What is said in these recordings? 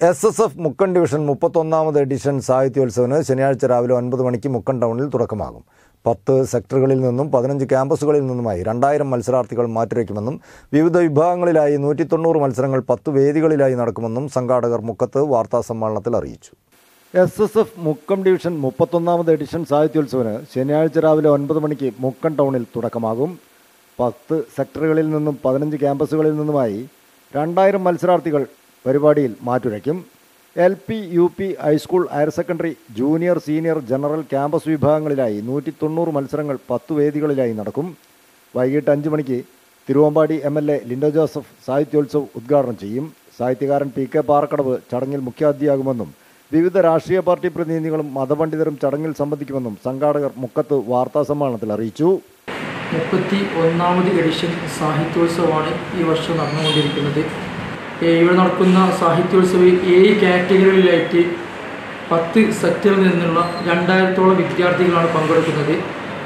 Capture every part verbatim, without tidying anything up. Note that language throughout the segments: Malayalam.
S S F Mukkam division മുപ്പത്തൊന്നാമത് എഡിഷൻ സാഹിത്യോത്സവത്തിന് ശനിയാഴ്ച രാവിലെ ഒൻപത് മണിക്ക് മുക്കം ടൗണിൽ തുടക്കമാകും. പത്ത് സെക്ടറുകളിൽ നിന്നും പതിനഞ്ച് ക്യാമ്പസുകളിൽ നിന്നുമായി രണ്ടായിരം മത്സരാർത്ഥികൾ മാറ്റുരയ്ക്കുമെന്നും വിവിധ വിഭാഗങ്ങളിലായി നൂറ്റി തൊണ്ണൂറ് മത്സരങ്ങൾ പത്ത് വേദികളിലായി നടക്കുമെന്നും സംഘാടകർ മുക്കത്ത് വാർത്താസമ്മേളനത്തിൽ അറിയിച്ചു. S S F Mukkam division മുപ്പത്തൊന്നാമത് എഡിഷൻ സാഹിത്യോത്സവത്തിന് ശനിയാഴ്ച രാവിലെ ഒൻപത് മണിക്ക് മുക്കം ടൗണിൽ തുടക്കമാകും. പത്ത് സെക്ടറുകളിൽ നിന്നും പതിനഞ്ച് ക്യാമ്പസുകളിൽ നിന്നുമായി രണ്ടായിരം മത്സരാർത്ഥികൾ പരിപാടിയിൽ മാറ്റുരയ്ക്കും. L P, U P, high school, higher secondary, junior, senior, general campus വിഭാഗങ്ങളിലായി നൂറ്റി തൊണ്ണൂറ് മത്സരങ്ങൾ പത്ത് വേദികളിലായി നടക്കും. വൈകിട്ട് അഞ്ച് മണിക്ക് Thiruvambady M L A Lindo Joseph Sahityotsav ഉദ്ഘാടനം ചെയ്യും. സാഹിത്യകാരൻ പി കെ പാറക്കടവ് ചടങ്ങിൽ മുഖ്യാതിഥിയാകുമെന്നും വിവിധ രാഷ്ട്രീയ പാർട്ടി പ്രതിനിധികളും മതപണ്ഡിതരും ചടങ്ങിൽ സംബന്ധിക്കുമെന്നും സംഘാടകർ മുക്കത്ത് വാർത്താസമ്മേളനത്തിൽ അറിയിച്ചു. മുപ്പത്തി ഒന്നാമത് എഡിഷൻ സാഹിത്യോത്സവമാണ് ഈ വർഷം നടന്നുകൊണ്ടിരിക്കുന്നത്. ഇവിടെ നടക്കുന്ന സാഹിത്യോത്സവത്തിൽ ഏഴ് കാറ്റഗറികളിലായിട്ട് പത്ത് സെക്ടറിൽ നിന്നുള്ള രണ്ടായിരത്തോളം വിദ്യാർത്ഥികളാണ് പങ്കെടുക്കുന്നത്.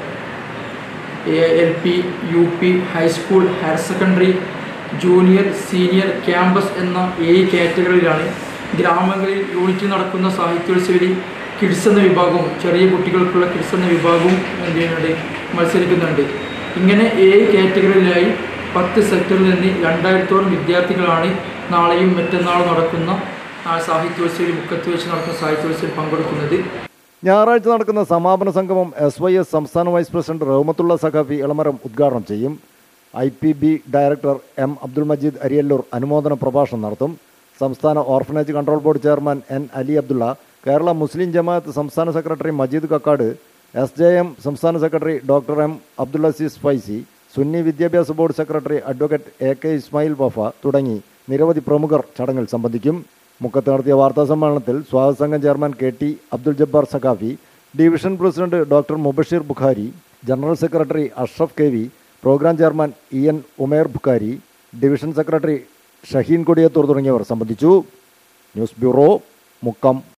L P, U P, high school, higher secondary, junior, senior, campus എന്ന ഏഴ് കാറ്റഗറിയിലാണ്. ഗ്രാമങ്ങളിൽ യൂണിറ്റിൽ നടക്കുന്ന സാഹിത്യോത്സവത്തിൽ കിഡ്സ് എന്ന വിഭാഗവും ചെറിയ കുട്ടികൾക്കുള്ള കിഡ്സ് എന്ന വിഭാഗവും എന്ത് ചെയ്യുന്നുണ്ട്, മത്സരിക്കുന്നുണ്ട്. ഇങ്ങനെ ഏഴ് കാറ്റഗറിയിലായി പത്ത് സെക്ടറിൽ നിന്ന് രണ്ടായിരത്തോളം വിദ്യാർത്ഥികളാണ് നാളെയും മറ്റന്നാളും നടക്കുന്ന സാഹിത്യോത്സവത്തിൽ മുക്കത്ത് വെച്ച് നടക്കുന്ന സാഹിത്യോത്സവത്തിൽ പങ്കെടുക്കുന്നത്. ഞായറാഴ്ച നടക്കുന്ന സമാപന സംഗമം എസ് വൈ എസ് സംസ്ഥാന വൈസ് പ്രസിഡന്റ് റഹ്മത്തുള്ള സഖാഫി എളമരം ഉദ്ഘാടനം ചെയ്യും. I P B director M Abdul Majeed Ariyallur അനുമോദന പ്രഭാഷണം നടത്തും. സംസ്ഥാന orphanage control board chairman N Ali Abdulla, Kerala Muslim Jamaath സംസ്ഥാന secretary Majeed Kakkad, S J M സംസ്ഥാന secretary doctor M Abdul Azeez Faizy, Sunni Vidyabhyasa board secretary advocate A K Ismail Wafa തുടങ്ങി നിരവധി പ്രമുഖർ ചടങ്ങിൽ സംബന്ധിക്കും. മുക്കത്ത് നടത്തിയ വാർത്താസമ്മേളനത്തിൽ സ്വാഗത സംഘം chairman K T Abdul Jabbar Saqafi, division president doctor Mubasheer Bukhari, general secretary Ashraf K V, programme chairman E N Umer Bukhari, division secretary Shaheen Kodiyathur തുടങ്ങിയവർ സംബന്ധിച്ചു. News bureau, Mukkam.